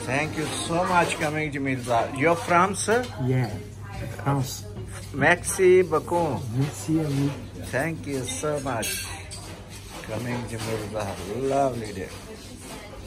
Thank you so much coming to Mirza. You're from, sir? Yeah, France. Merci beaucoup. Merci à vous. Thank you so much coming to Mirza. Lovely day.